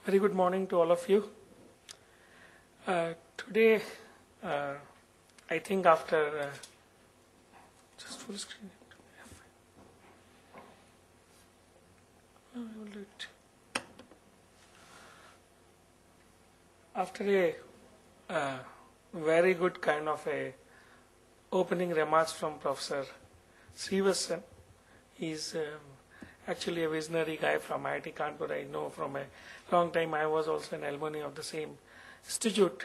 Very good morning to all of you. Today, I think after just full screen. I will do it. After a very good kind of a opening remarks from Professor Srivasan, he's actually a visionary guy from IIT Kanpur. I know from a long time. I was also an alumni of the same institute.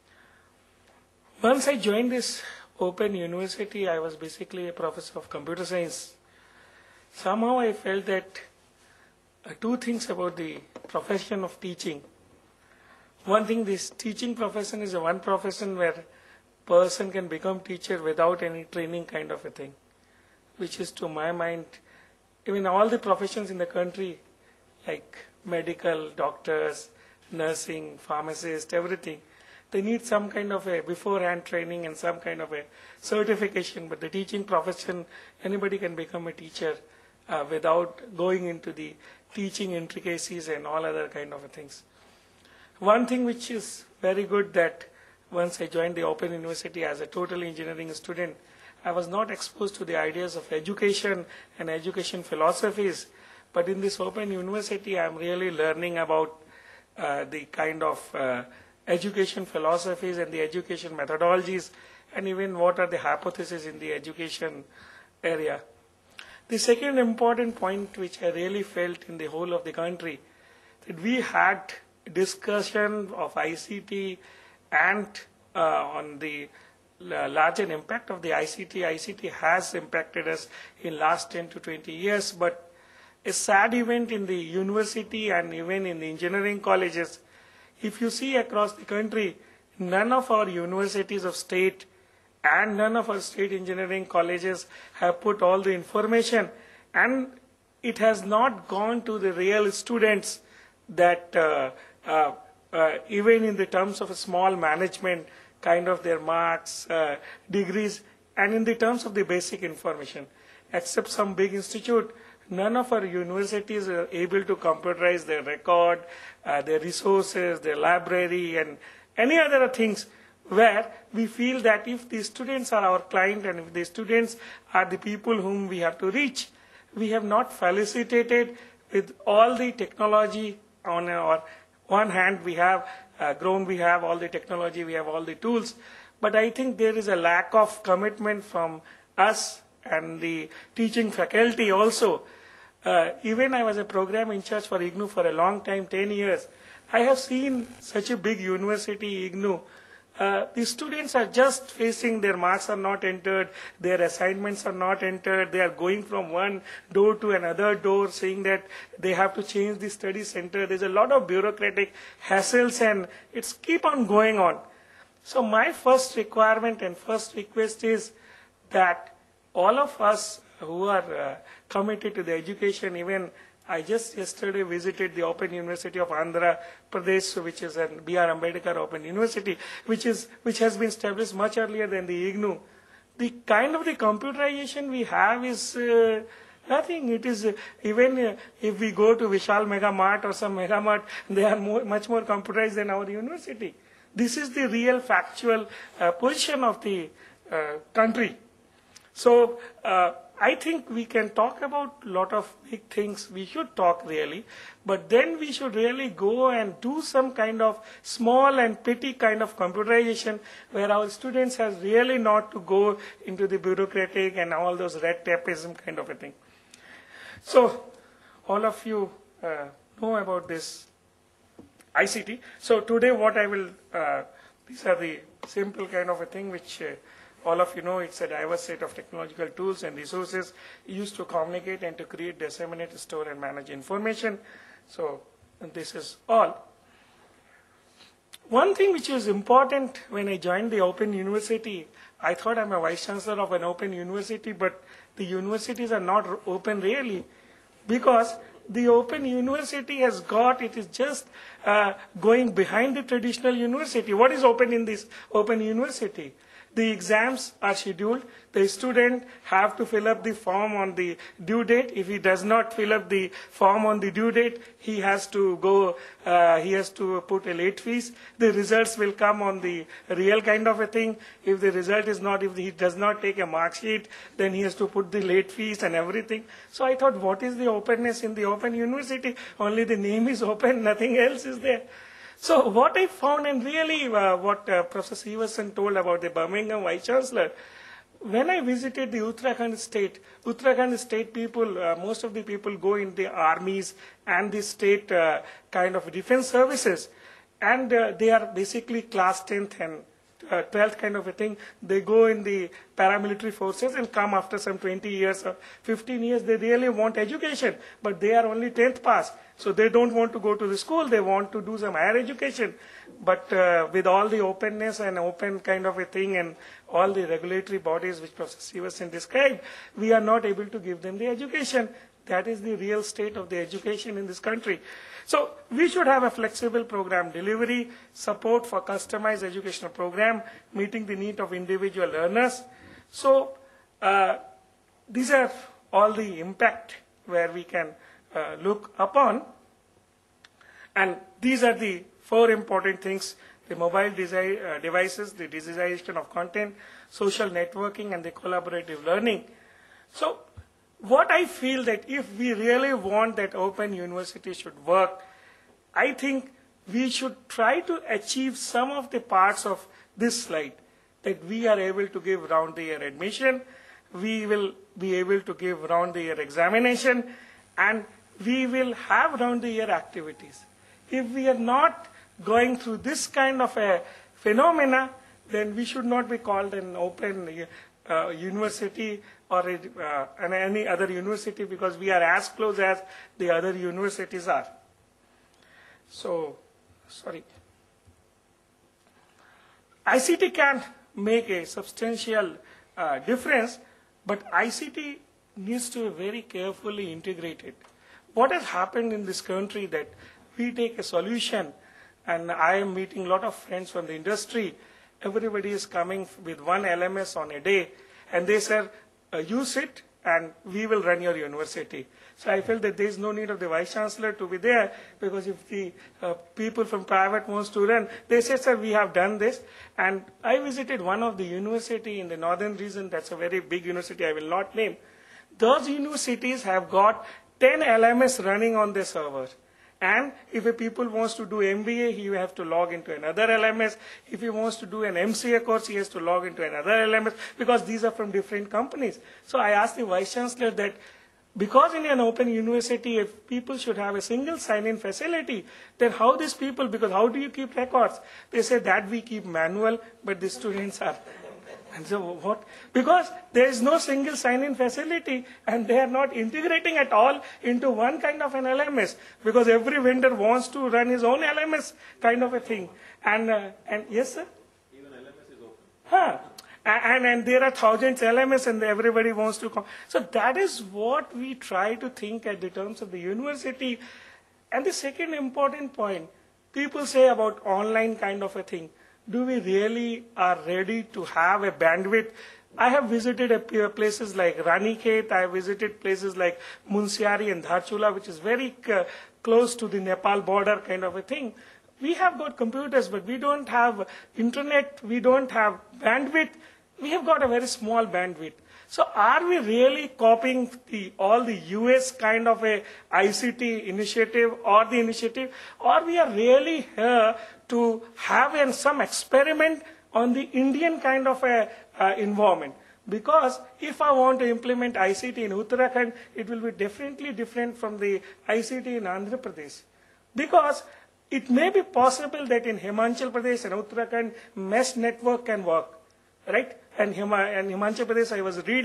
Once I joined this open university, I was basically a professor of computer science. Somehow I felt that two things about the profession of teaching. One thing, this teaching profession is a one profession where person can become teacher without any training kind of a thing, which is to my mind, even all the professions in the country, like medical, doctors, nursing, pharmacists, everything, they need some kind of a beforehand training and some kind of a certification. But the teaching profession, anybody can become a teacher without going into the teaching intricacies and all other kind of things. One thing which is very good that once I joined the Open University as a total engineering student, I was not exposed to the ideas of education and education philosophies. But in this Open University, I'm really learning about the kind of education philosophies and the education methodologies, and even what are the hypotheses in the education area. The second important point which I really felt in the whole of the country, that we had discussion of ICT and on the larger impact of the ICT. ICT has impacted us in last 10 to 20 years, but a sad event in the university and even in the engineering colleges, if you see across the country, none of our universities of state and none of our state engineering colleges have put all the information, and it has not gone to the real students that even in the terms of a small management, kind of their marks, degrees, and in the terms of the basic information. Except some big institute, none of our universities are able to computerize their record, their resources, their library, and any other things where we feel that if the students are our client and if the students are the people whom we have to reach, we have not facilitated with all the technology on our one hand. We have grown, we have all the technology, we have all the tools, but I think there is a lack of commitment from us and the teaching faculty also. Even I was a program in charge for IGNOU for a long time, 10 years. I have seen such a big university, IGNOU. The students are just facing their marks are not entered, their assignments are not entered, they are going from one door to another door saying that they have to change the study center. There's a lot of bureaucratic hassles and it's keep on going on. So my first requirement and first request is that all of us who are committed to the education, even I just yesterday visited the Open University of Andhra Pradesh, which is an B.R. Ambedkar Open University, which has been established much earlier than the IGNOU. The kind of the computerization we have is nothing. It is even if we go to Vishal Mega Mart or some Mega Mart, they are much more computerized than our university. This is the real factual position of the country. So I think we can talk about a lot of big things. We should talk really, but then we should really go and do some kind of small and petty kind of computerization where our students have really not to go into the bureaucratic and all those red tapeism kind of a thing. So all of you know about this ICT. So today what I will, these are the simple kind of a thing which all of you know. It's a diverse set of technological tools and resources used to communicate and to create, disseminate, store, and manage information. So this is all. One thing which is important when I joined the Open University, I thought I'm a vice chancellor of an Open University, but the universities are not open really, because the Open University has got, it is just going behind the traditional university. What is open in this Open University? The exams are scheduled. The student have to fill up the form on the due date. If he does not fill up the form on the due date, he has to go, he has to put a late fees. The results will come on the real kind of a thing. If the result is not, if he does not take a mark sheet, then he has to put the late fees and everything. So I thought, what is the openness in the Open University? Only the name is open, nothing else is there. So what I found, and really what Professor Stevenson told about the Birmingham Vice Chancellor, when I visited the Uttarakhand state people, most of the people go in the armies and the state kind of defense services, and they are basically class 10th and 12th kind of a thing. They go in the paramilitary forces and come after some 20 years or 15 years. They really want education, but they are only 10th pass. So they don't want to go to the school. They want to do some higher education. But with all the openness and open kind of a thing and all the regulatory bodies which Professor Stevenson described, we are not able to give them the education. That is the real state of the education in this country. So we should have a flexible program delivery, support for customized educational program, meeting the need of individual learners. So these are all the impact where we can look upon. And these are the 4 important things: the mobile devices, the digitization of content, social networking, and the collaborative learning. So what I feel that if we really want that Open University should work, I think we should try to achieve some of the parts of this slide, that we are able to give round-the-year admission, we will be able to give round-the-year examination, and we will have round-the-year activities. If we are not going through this kind of a phenomena, then we should not be called an open university or any other university, because we are as close as the other universities are. So, sorry. ICT can make a substantial difference, but ICT needs to be very carefully integrated. What has happened in this country that we take a solution, and I am meeting a lot of friends from the industry, everybody is coming with one LMS on a day, and they say, use it and we will run your university. So I felt that there is no need of the Vice Chancellor to be there, because if the people from private wants to run, they say, sir, we have done this. And I visited one of the university in the northern region. That's a very big university, I will not name. Those universities have got 10 LMS running on their server. And if a people wants to do MBA, he has to log into another LMS. If he wants to do an MCA course, he has to log into another LMS, because these are from different companies. So I asked the Vice Chancellor that, because in an open university, if people should have a single sign-in facility, then how these people, because how do you keep records? They say that we keep manual, but the students are. And so what? Because there is no single sign-in facility, and they are not integrating at all into one kind of an LMS, because every vendor wants to run his own LMS kind of a thing. And yes, sir? Even LMS is open. Huh. And there are thousands LMS, and everybody wants to come. So that is what we try to think at the terms of the university. And the second important point, people say about online kind of a thing. Do we really are ready to have a bandwidth? I have visited places like Ranikhet. I have visited places like Munsiari and Dharchula, which is very close to the Nepal border kind of a thing. We have got computers, but we don't have internet. We don't have bandwidth. We have got a very small bandwidth. So are we really copying all the US kind of a ICT initiative or the initiative, or we are really here to have some experiment on the Indian kind of a environment? Because if I want to implement ICT in Uttarakhand, it will be definitely different from the ICT in Andhra Pradesh. Because it may be possible that in Himachal Pradesh and Uttarakhand, mesh network can work, right? And Himachal Pradesh, I was reading,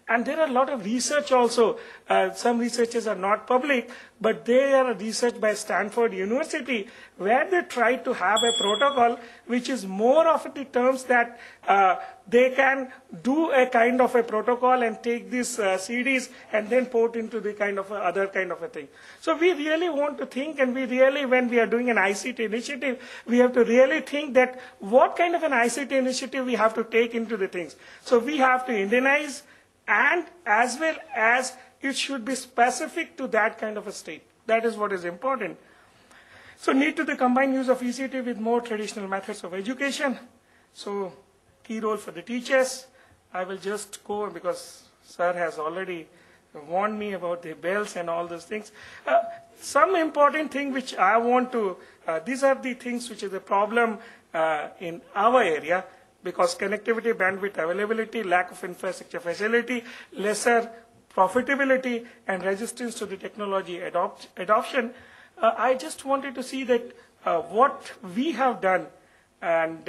And there are a lot of research also. Some researches are not public, but they are research by Stanford University, where they try to have a protocol which is more of the terms that they can do a kind of a protocol and take these CDs and then port into the kind of other kind of a thing. So we really want to think, and we really, when we are doing an ICT initiative, we have to really think that what kind of an ICT initiative we have to take into the things. So we have to Indianize, and as well as it should be specific to that kind of a state. That is what is important. So need to the combined use of ECT with more traditional methods of education. So key role for the teachers. I will just go because sir has already warned me about the bells and all those things. Some important thing which I want to, these are the things which is the problem in our area, because connectivity, bandwidth availability, lack of infrastructure facility, lesser profitability, and resistance to the technology adoption. I just wanted to see that what we have done, and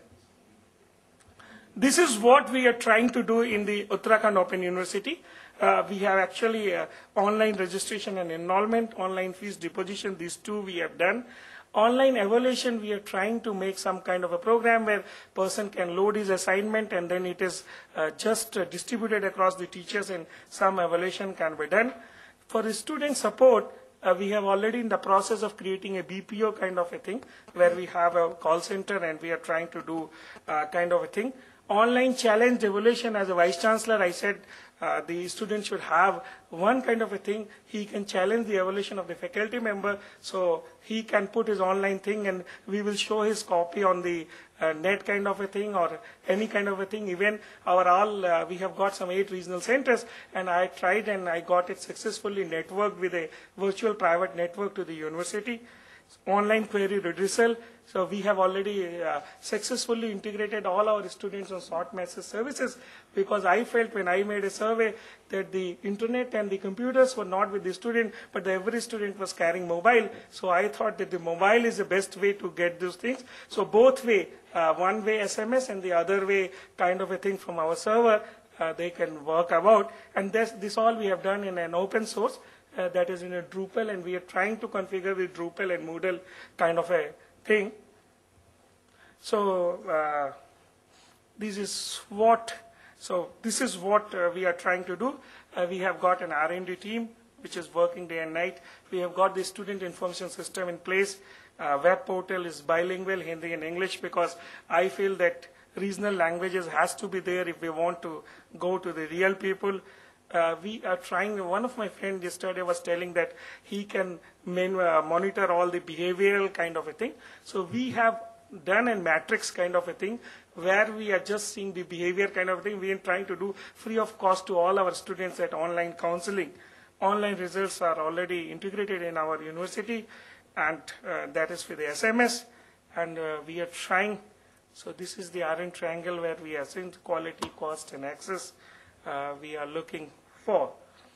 this is what we are trying to do in the Uttarakhand Open University. We have actually online registration and enrollment, online fees deposition, these two we have done. Online evaluation, we are trying to make some kind of a program where person can load his assignment and then it is just distributed across the teachers and some evaluation can be done. For the student support, we have already in the process of creating a BPO kind of a thing where we have a call center and we are trying to do kind of a thing. Online challenge evaluation, as a Vice Chancellor, I said the student should have one kind of a thing. He can challenge the evaluation of the faculty member, so he can put his online thing and we will show his copy on the net kind of a thing or any kind of a thing. Even we have got some 8 regional centers, and I tried and I got it successfully networked with a virtual private network to the university. Online query redressal. So we have already successfully integrated all our students on short message services, because I felt when I made a survey that the internet and the computers were not with the student, but every student was carrying mobile. So I thought that the mobile is the best way to get those things. So both way, one way SMS and the other way kind of a thing from our server, they can work about. And this all we have done in an open source. That is in a Drupal, and we are trying to configure the Drupal and Moodle kind of a thing. So this is what we are trying to do. We have got an R&D team which is working day and night. We have got the student information system in place. Web portal is bilingual, Hindi and English, because I feel that regional languages has to be there if we want to go to the real people. We are trying, one of my friends yesterday was telling that he can monitor all the behavioral kind of a thing. So we have done a matrix kind of a thing where we are just seeing the behavior kind of thing. We are trying to do free of cost to all our students at online counseling. Online results are already integrated in our university, and that is for the SMS. And we are trying, so this is the RN triangle where we are seeing quality, cost and access. We are looking for.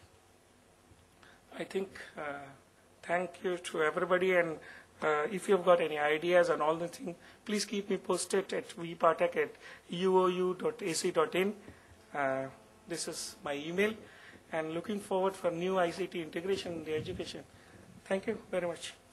I think, thank you to everybody, and if you've got any ideas on all the things, please keep me posted at vpathak@uou.ac.in. This is my email, and looking forward for new ICT integration in the education. Thank you very much.